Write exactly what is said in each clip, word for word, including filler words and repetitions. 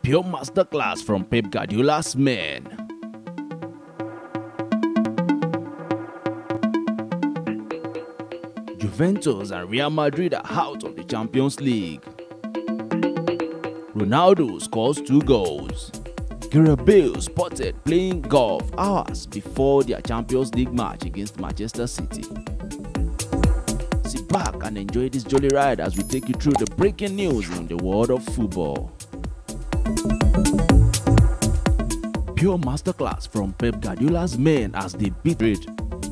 Pure masterclass from Pep Guardiola's men. Juventus and Real Madrid are out of the Champions League. Ronaldo scores two goals. Gareth Bale spotted playing golf hours before their Champions League match against Manchester City. Sit back and enjoy this jolly ride as we take you through the breaking news in the world of football. Pure masterclass from Pep Guardiola's men as they beat Madrid.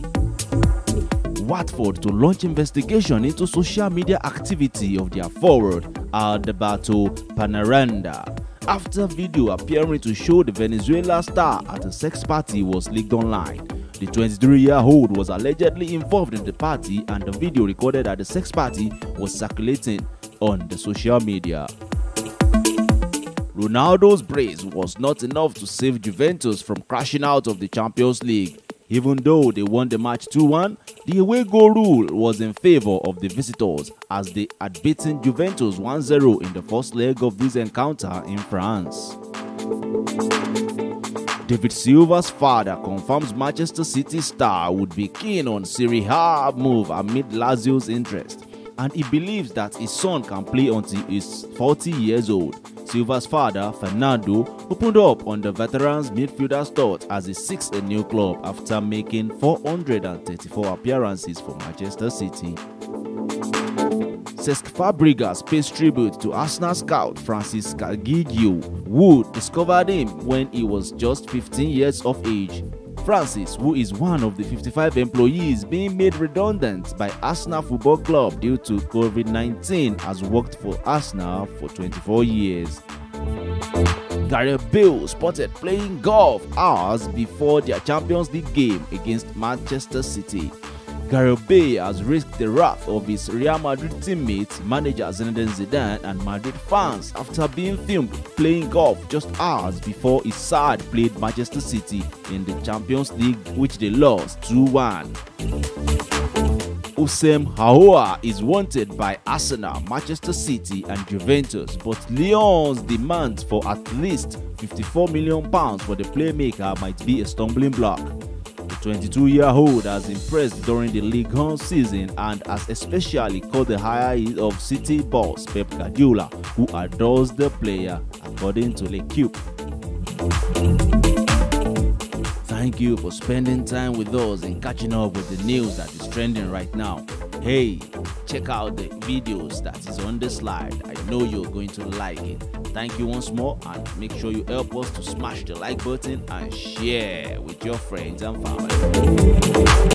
Watford to launch investigation into social media activity of their forward Alberto Panaranda after video appearing to show the Venezuela star at a sex party was leaked online. The twenty-three-year-old was allegedly involved in the party, and the video recorded at the sex party was circulating on the social media. Ronaldo's brace was not enough to save Juventus from crashing out of the Champions League. Even though they won the match two one, the away goal rule was in favor of the visitors as they had beaten Juventus one zero in the first leg of this encounter in France. David Silva's father confirms Manchester City star would be keen on Serie A move amid Lazio's interest, and he believes that his son can play until he's forty years old. Silva's father, Fernando, opened up on the veteran's midfielder's thoughts as he seeks a new club after making four hundred thirty-four appearances for Manchester City. Cesc Fabregas pays tribute to Arsenal scout Francis Calgiglio, who discovered him when he was just fifteen years of age. Francis, who is one of the fifty-five employees being made redundant by Arsenal Football Club due to COVID nineteen, has worked for Arsenal for twenty-four years. Gareth Bale spotted playing golf hours before their Champions League game against Manchester City. Gareth Bale has risked the wrath of his Real Madrid teammates, manager Zinedine Zidane, and Madrid fans after being filmed playing golf just hours before his side played Manchester City in the Champions League, which they lost two one. Houssem Aouar is wanted by Arsenal, Manchester City and Juventus, but Lyon's demand for at least fifty-four million pounds for the playmaker might be a stumbling block. The twenty-two-year-old has impressed during the Ligue one season and has especially caught the eye of City boss Pep Guardiola, who adores the player, according to L'Equipe. Thank you for spending time with us and catching up with the news that is trending right now. Hey, check out the videos that is on the slide. I know you're going to like it. Thank you once more, and make sure you help us to smash the like button and share with your friends and family.